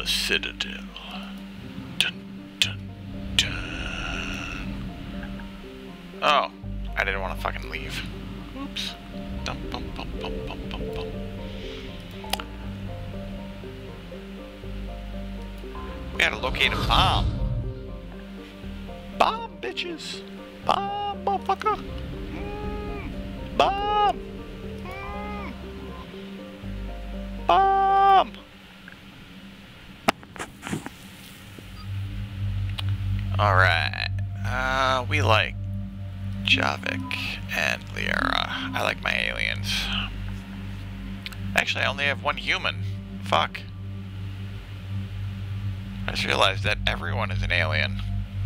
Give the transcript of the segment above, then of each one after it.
the Citadel. Dun, dun, dun. Oh, I didn't want to fucking leave. Oops. Dum, bum, bum, bum, bum, bum, bum. We gotta locate a bomb. Bomb, bitches. Bomb, motherfucker. Bomb. Bomb. Alright. We like Javik and Liara. I like my aliens. Actually, I only have one human. Fuck. I just realized that everyone is an alien.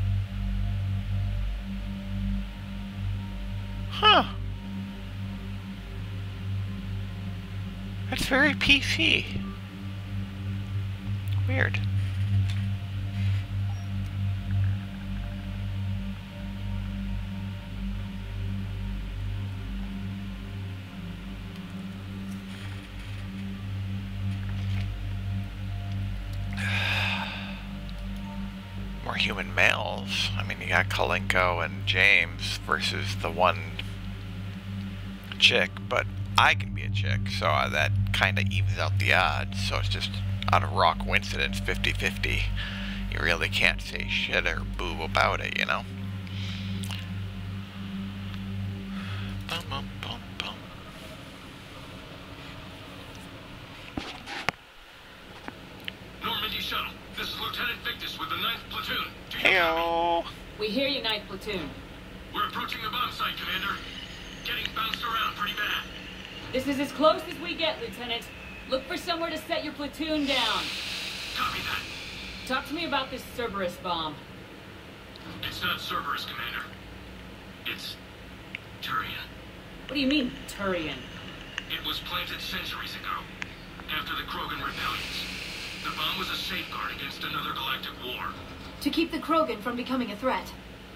Huh. That's very PC. Weird. More human males. I mean, you got Kalenko and James versus the one chick, but I can be a chick, so that kind of evens out the odds. So it's just out of raw coincidence, 50-50. You really can't say shit or boo about it, you know? Bum, bum, bum, bum. Normandy shuttle. This is Lieutenant Victus with the 9th Platoon. Do you Heyo. We hear you, 9th Platoon. We're approaching the bomb site, Commander. Getting bounced around pretty bad. This is as close as we get, Lieutenant. Look for somewhere to set your platoon down. Copy that. Talk to me about this Cerberus bomb. It's not Cerberus, Commander. It's Turian. What do you mean, Turian? It was planted centuries ago, after the Krogan rebellions. The bomb was a safeguard against another galactic war. To keep the Krogan from becoming a threat.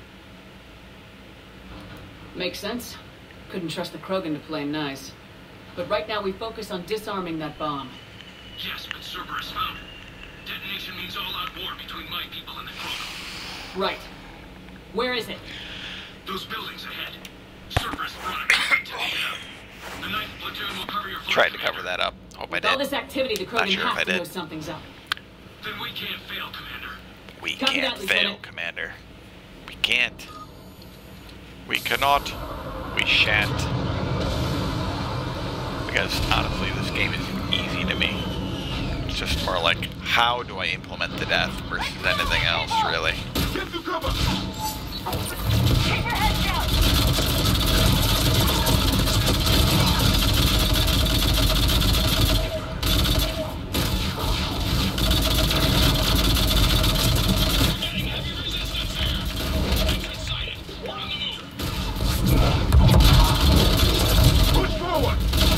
Makes sense. Couldn't trust the Krogan to play nice. But right now we focus on disarming that bomb. Yes, but Cerberus found it. Detonation means all-out war between my people and the Krogan. Right. Where is it? Those buildings ahead. Cerberus brought it. Take it out. The 9th Platoon will cover your flank. Tried to cover that up. Hope I With did. all this activity, the Krogan sure if I have to know did. something's up. Then we can't fail, Commander. We Copy can't that, fail, Lieutenant. Commander. We can't. We cannot. We shan't. Because honestly, this game is easy to me. It's just more like, how do I implement the death versus anything else, really. Get through cover! Keep your head down! Getting heavy resistance here. Entrance sighted. We're on the move. Push forward!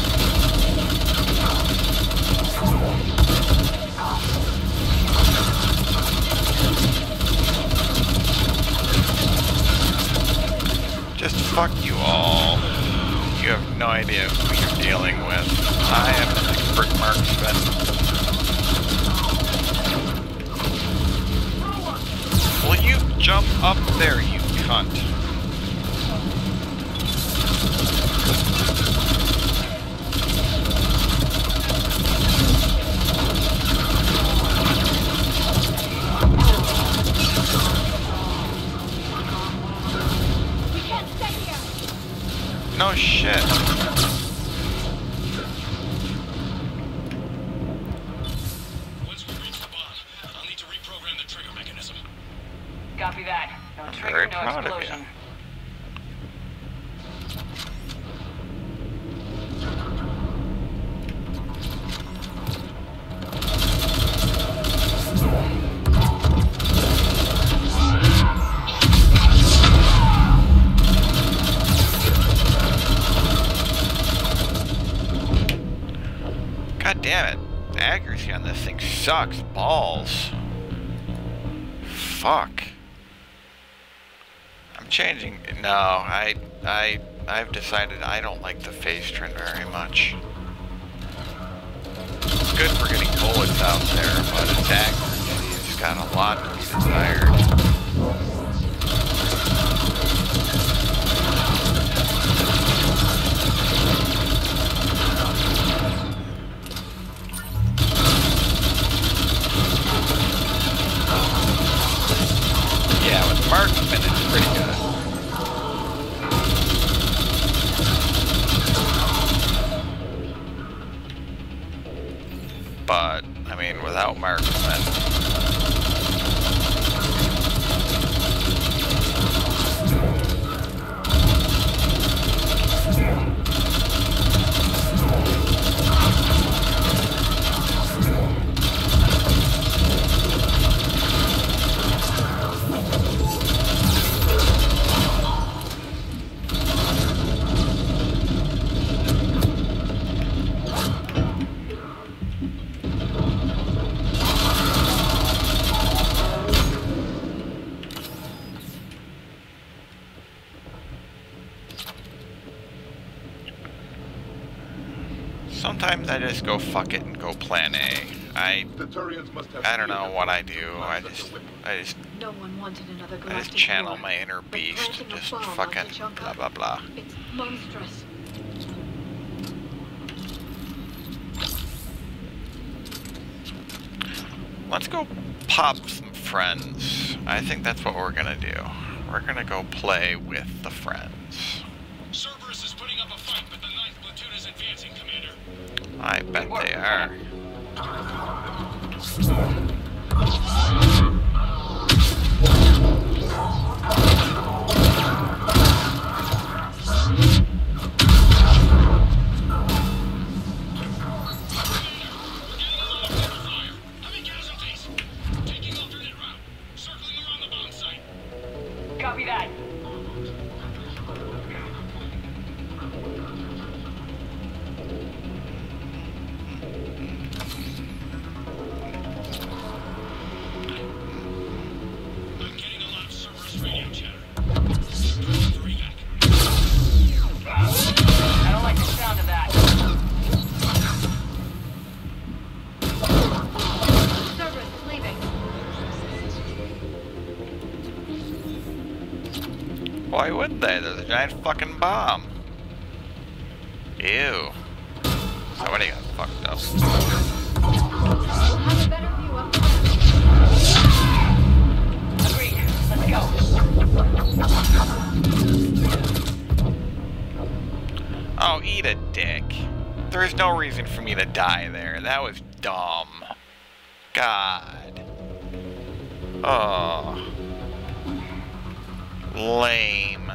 Just fuck you all. You have no idea who you're dealing with. I am an expert marksman. Will you jump up there, you cunt? We can't stay here! No shit. Once we reach the bomb, I'll need to reprogram the trigger mechanism. Copy that. No I'm trigger, very no proud of explosion. you. God damn it. The accuracy on this thing sucks balls. Fuck. I'm changing. No, I've decided I don't like the phase trend very much. It's good for getting bullets out there, but its got a lot to be desired. Yeah, with marksman, it's pretty good. But, I mean, without marksman... Sometimes I just go fuck it and go plan A. I don't know what I do. I just No one wanted another galactic channel war, my inner but beast planting and a just bomb on fucking Tuchanka, blah blah blah. It's monstrous. Let's go pop some friends. I think that's what we're gonna do. We're gonna go play with the friends. Cerberus is putting up a fight, but the 9th platoon is advancing, Commander. I bet they are. Copy that. I'm getting a lot of Cerberus radio chatter. I don't like the sound of that. Cerberus is leaving. Why wouldn't they? There's a giant fucking bomb. Ew. Somebody got fucked up. We'll have a better view up there. Agreed. Let's go. Oh, eat a dick. There is no reason for me to die there. That was dumb. God. Oh. Lame.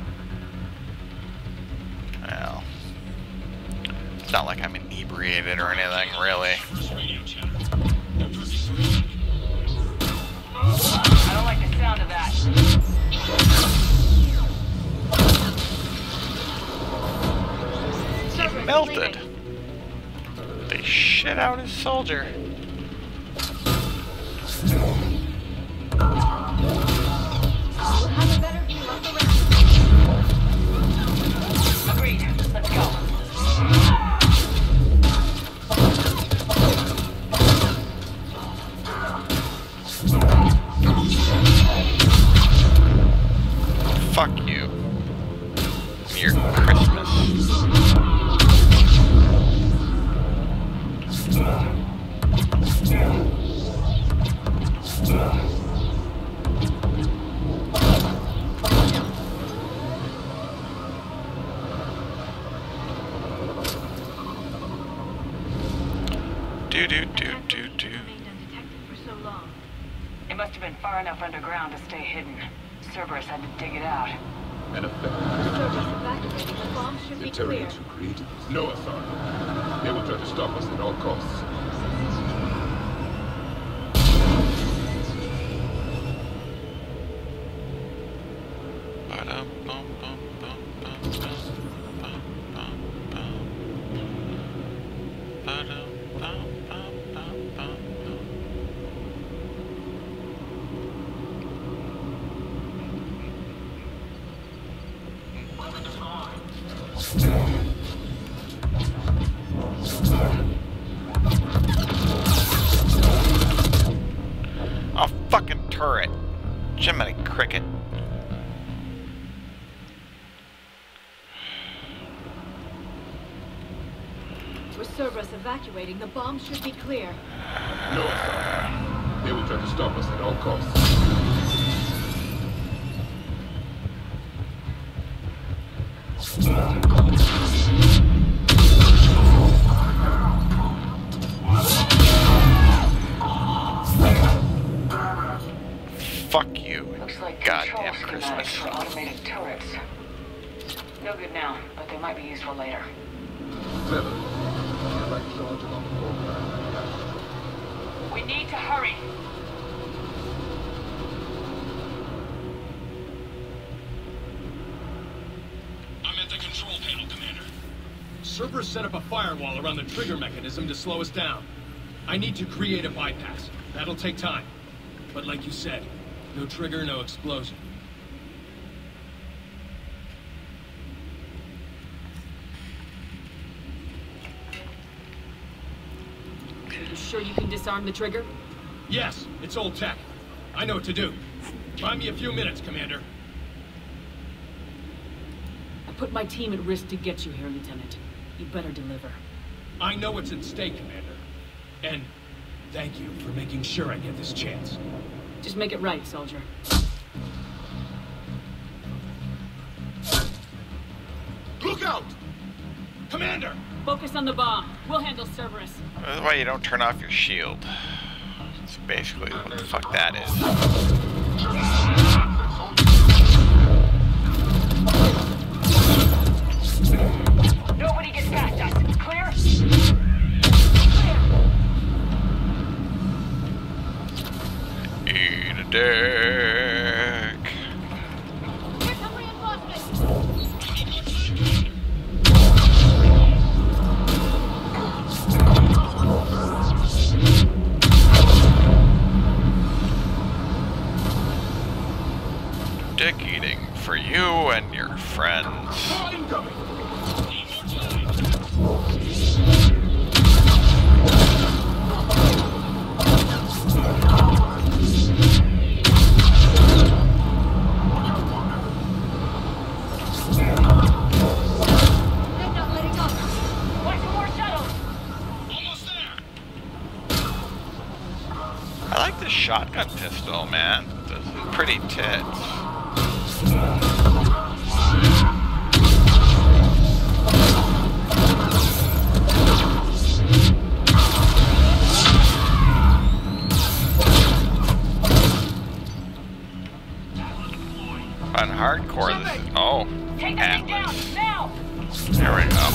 Well. It's not like I'm inebriated or anything, really. I don't like the sound of that. Cerberus is Melted. leaving. They shit out his soldier. We'll have a better view up the ramp. Agreed. Let's go. Fuck you. Your Christmas. Do do do do do. Remained undetected for so long. It must have been far enough underground to stay hidden. Cerberus had to dig it out. An effect. Cerberus evacuating. The bomb should The be clear. Terrians who created this. No authority. They will try to stop us at all costs. fucking turret. Jiminy Cricket. With Cerberus evacuating, the bomb should be clear. No, Sergeant. They will try to stop us at all costs. Fuck you. Looks like Goddamn control Christmas. schematics for automated turrets. No good now, but they might be useful later. Clever. I'd like Sergeant on the program. We need to hurry. I'm at the control panel, Commander. Cerberus set up a firewall around the trigger mechanism to slow us down. I need to create a bypass. That'll take time. But like you said, no trigger, no explosion. Are you sure you can disarm the trigger? Yes, it's old tech. I know what to do. Buy me a few minutes, Commander. I put my team at risk to get you here, Lieutenant. You better deliver. I know what's at stake, Commander. And thank you for making sure I get this chance. Just make it right, soldier. Look out! Commander! Focus on the bomb. We'll handle Cerberus. That's why you don't turn off your shield. That's basically what the fuck that is. Nobody gets past us. Clear? Eat a dick. Here come reinforcements! Dick eating for you and your friends. Incoming! They're not letting up! Watch some more shuttles. Almost there! I like this shotgun pistol, man. This is pretty tits. On hardcore, this is, oh, Take that thing down, Atlas. now! There we go.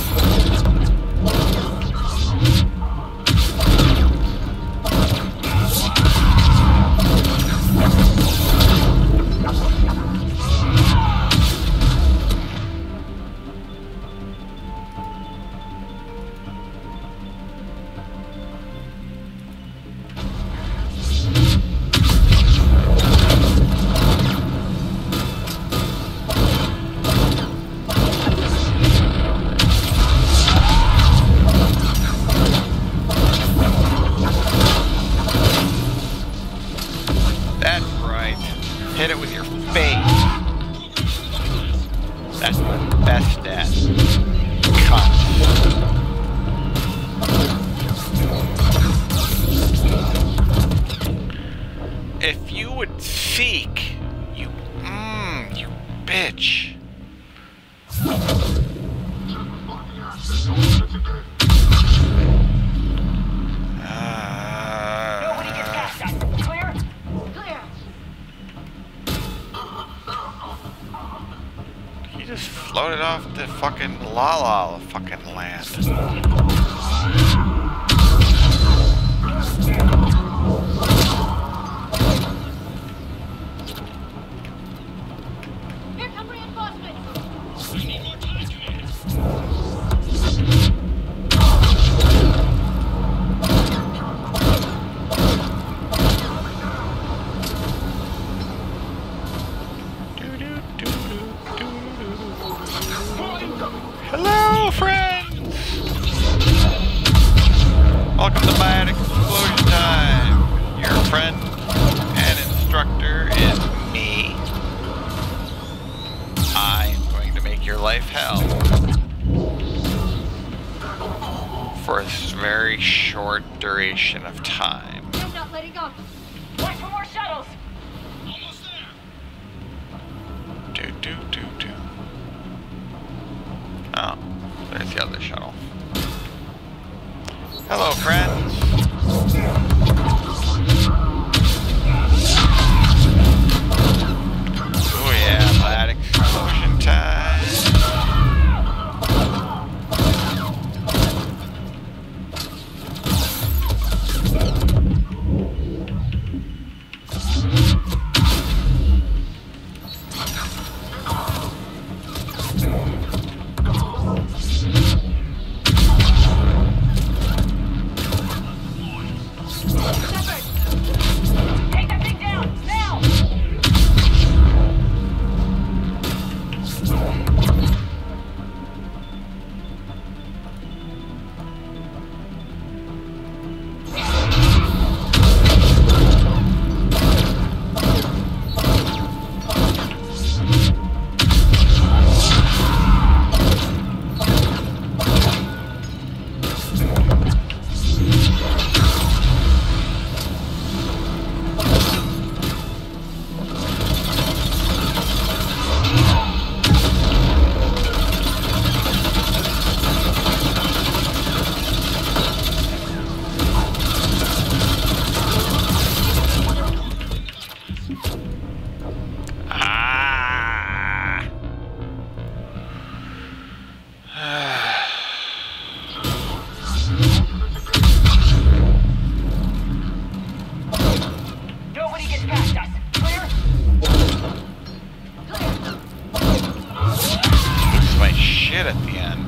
That's right. Hit it with your face. That's what I'm best at. Cunt. If you would seek, you bitch. Nobody gets past us. Clear? Clear! He just floated off the fucking la fucking land. Here come reinforcements! I need more time, Commander. Hello, friends! Welcome to Bad Explosion Time. Your friend and short duration of time. I'm not letting up. Watch for more shuttles. Almost there. Do. Oh, there's the other shuttle. Hello, friends. Oh yeah, that explosion time. Take that thing down, now! Nobody gets past us. Clear? Lose my shit at the end.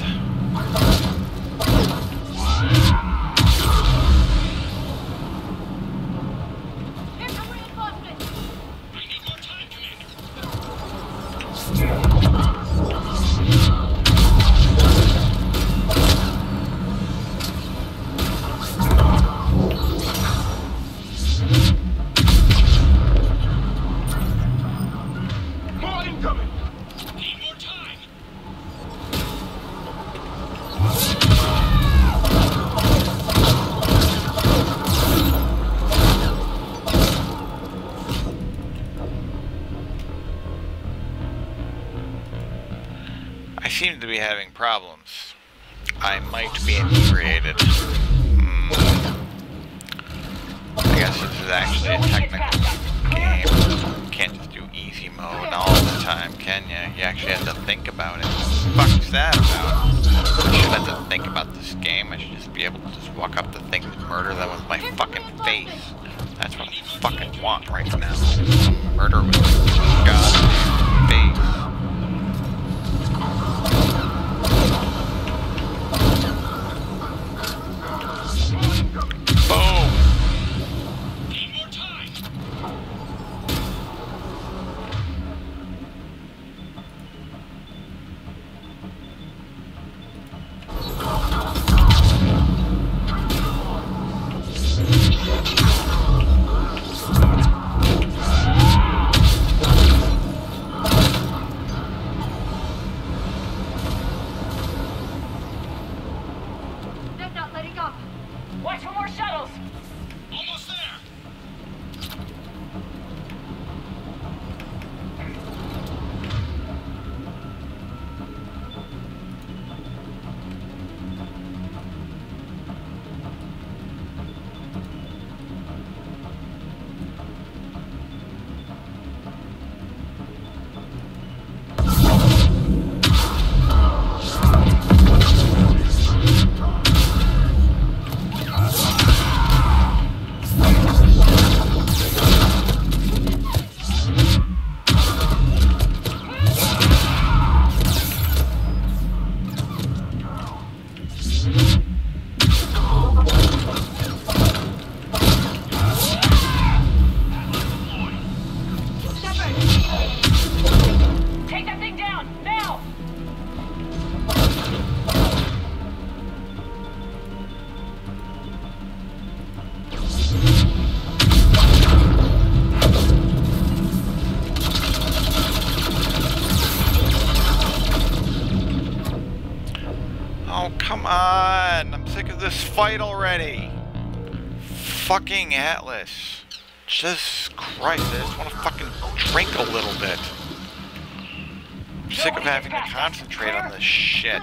Here's some reinforcements. I need more time, Commander. More incoming. Need more time. I seem to be having problems. I might be inebriated. I guess this is actually a technical game. You can't just do easy mode all the time, can you? You actually have to think about it. What the fuck's that about? I should have to think about this game. I should just be able to just walk up to things and murder them with my fucking face. That's what I fucking want right now. Murder with my goddamn face. Boom! Need more time. They're not letting up. Watch for more shuttles. Almost there. Take that thing down, now! Oh, come on! I'm sick of this fight already! fucking Atlas. Jesus Christ, I just want to fucking drink a little bit. I'm sick of having to concentrate on this shit.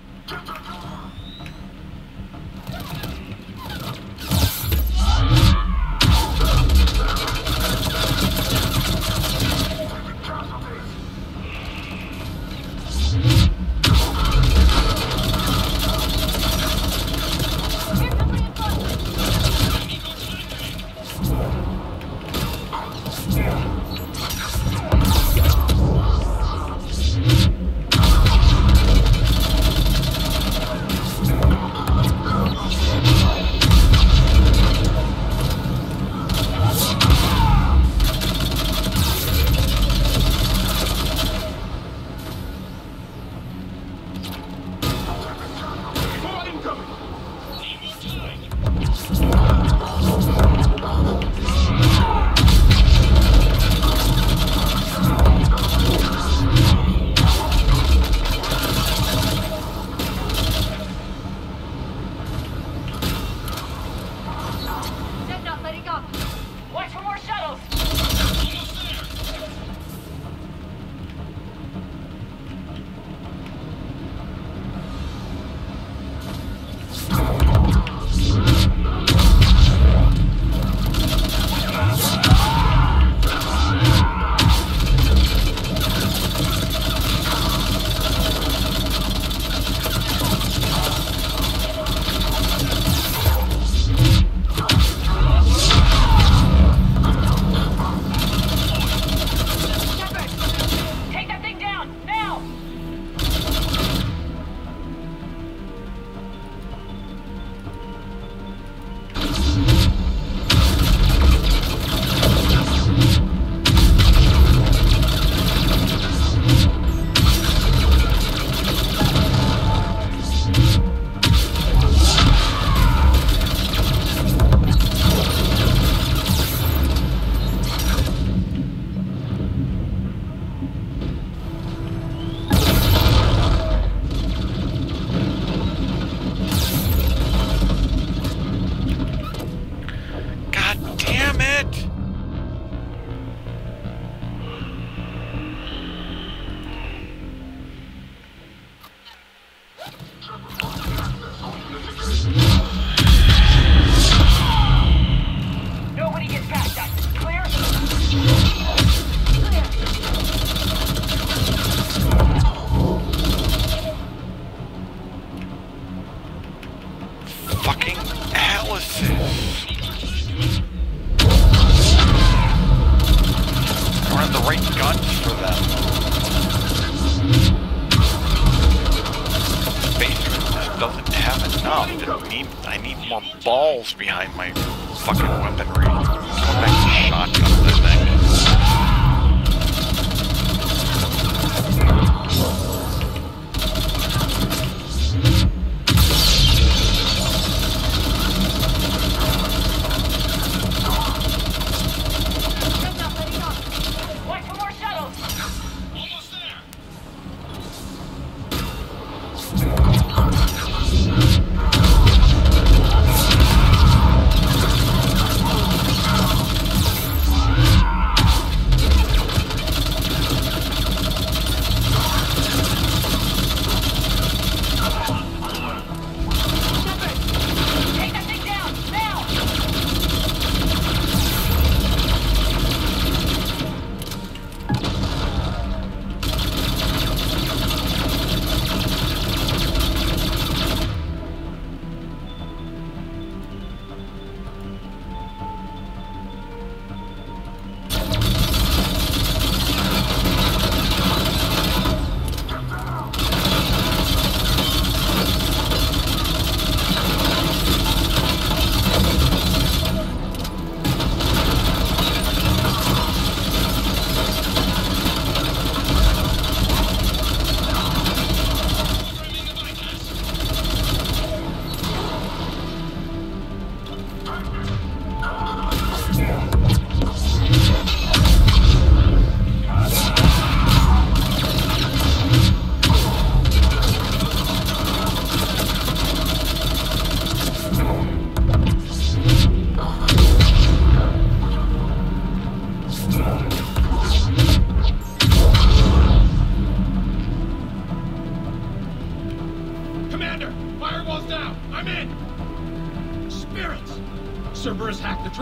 I need more balls behind my fucking weaponry. Go back to shotgun this thing.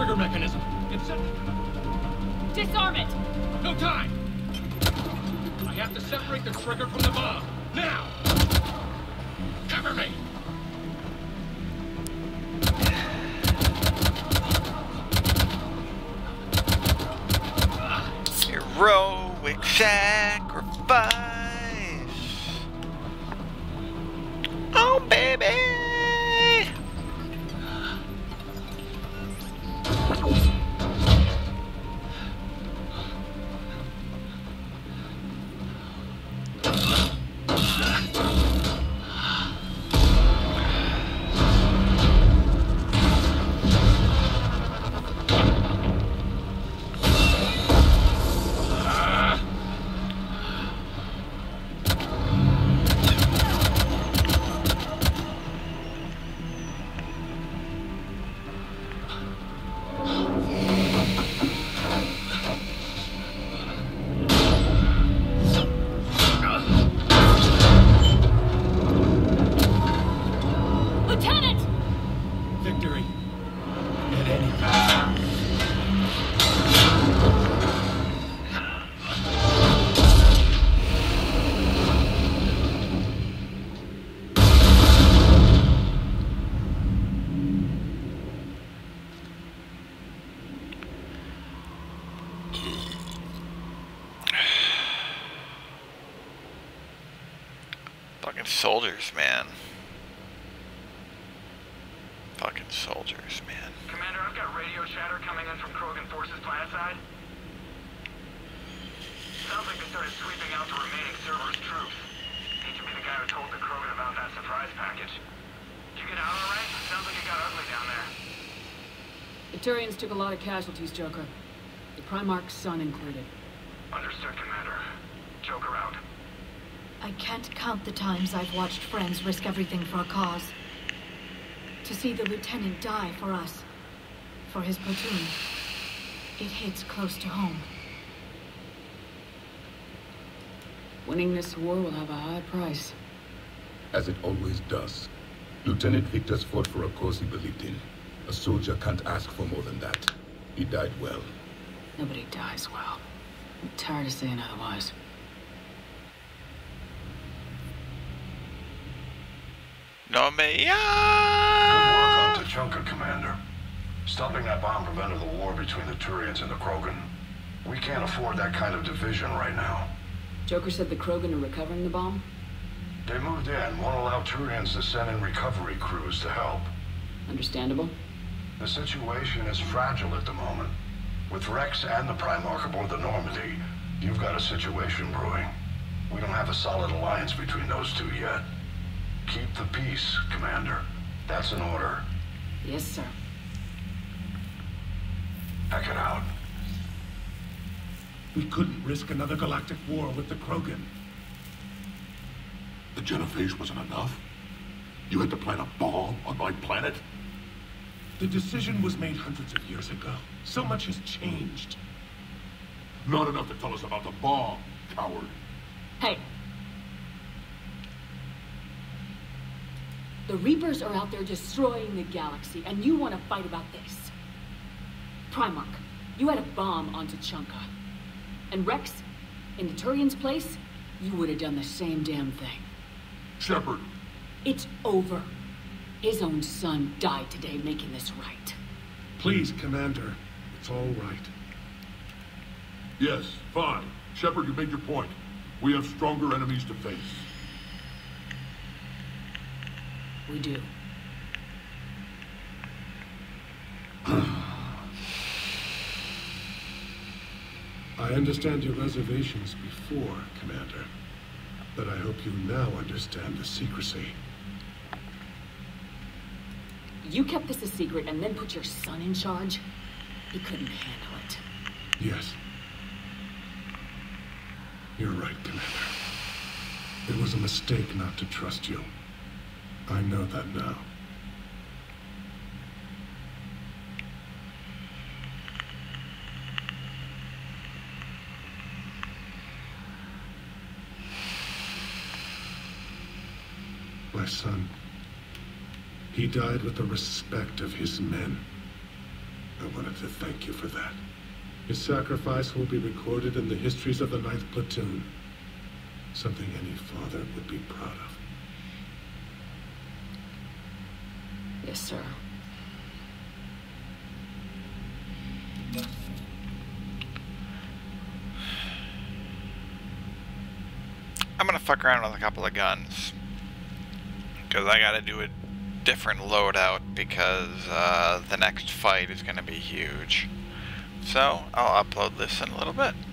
trigger mechanism. It's set... Disarm it! No time! I have to separate the trigger from the bomb. Now! Cover me! Heroic sacrifice. Oh, baby. Fucking soldiers, man. Fucking soldiers, man. Commander, I've got radio chatter coming in from Krogan forces planetside. Sounds like they started sweeping out the remaining Cerberus troops. Hate to be the guy who told the Krogan about that surprise package. Did you get out all right? Sounds like it got ugly down there. The Turians took a lot of casualties, Joker. The Primarch's son included. Understood, Commander. Joker out. I can't count the times I've watched friends risk everything for a cause. To see the lieutenant die for us, for his platoon, it hits close to home. Winning this war will have a high price. As it always does. Lieutenant Victor's fought for a cause he believed in. A soldier can't ask for more than that. He died well. Nobody dies well. I'm tired of saying otherwise. No me. Good work on Tuchanka, Commander. Stopping that bomb prevented the war between the Turians and the Krogan. We can't afford that kind of division right now. Joker said the Krogan are recovering the bomb? They moved in, won't allow Turians to send in recovery crews to help. Understandable. The situation is fragile at the moment. With Rex and the Primarch aboard the Normandy, you've got a situation brewing. We don't have a solid alliance between those two yet. Keep the peace, Commander. That's an order. Yes, sir. Pack it out. We couldn't risk another galactic war with the Krogan. The genophage wasn't enough? You had to plant a bomb on my planet? The decision was made hundreds of years ago. So much has changed. Not enough to tell us about the bomb, coward. Hey! The Reapers are out there destroying the galaxy, and you want to fight about this. Primarch, you had a bomb on Tuchanka. And Rex, in the Turian's place, you would have done the same damn thing. Shepard. It's over. His own son died today making this right. Please, Commander. It's all right. Yes, fine. Shepard, you made your point. We have stronger enemies to face. We do. I understand your reservations before, Commander. But I hope you now understand the secrecy. You kept this a secret and then put your son in charge? He couldn't handle it. Yes. You're right, Commander. It was a mistake not to trust you. I know that now. My son, he died with the respect of his men. I wanted to thank you for that. Your sacrifice will be recorded in the histories of the 9th Platoon. Something any father would be proud of. Yes, sir. I'm gonna fuck around with a couple of guns. Because I gotta do a different loadout because the next fight is gonna be huge. So, I'll upload this in a little bit.